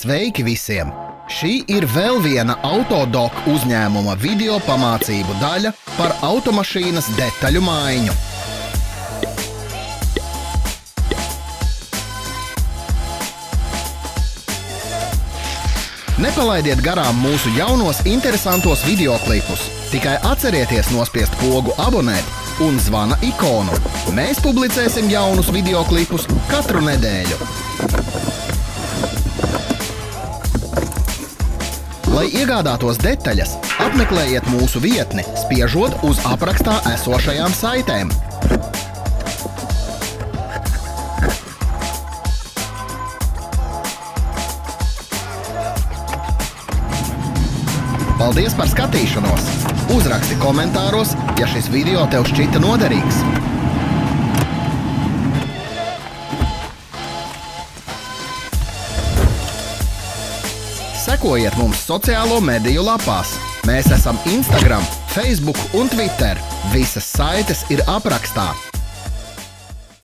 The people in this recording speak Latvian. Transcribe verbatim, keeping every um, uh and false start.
Sveiki visiem! Šī ir vēl viena Autodoc uzņēmuma video pamācību daļa par automašīnas detaļu maiņu. Nepalaidiet garām mūsu jaunos interesantos videoklipus. Tikai atcerieties nospiest pogu abonēt un zvana ikonu. Mēs publicēsim jaunus videoklipus katru nedēļu. Lai iegādātos detaļas, apmeklējiet mūsu vietni, spiežot uz aprakstā esošajām saitēm. Paldies par skatīšanos! Uzraksti komentāros, ja šis video tev šķita noderīgs. Sekojiet mums sociālo mediju lapās. Mēs esam Instagram, Facebook un Twitter. Visas saites ir aprakstā.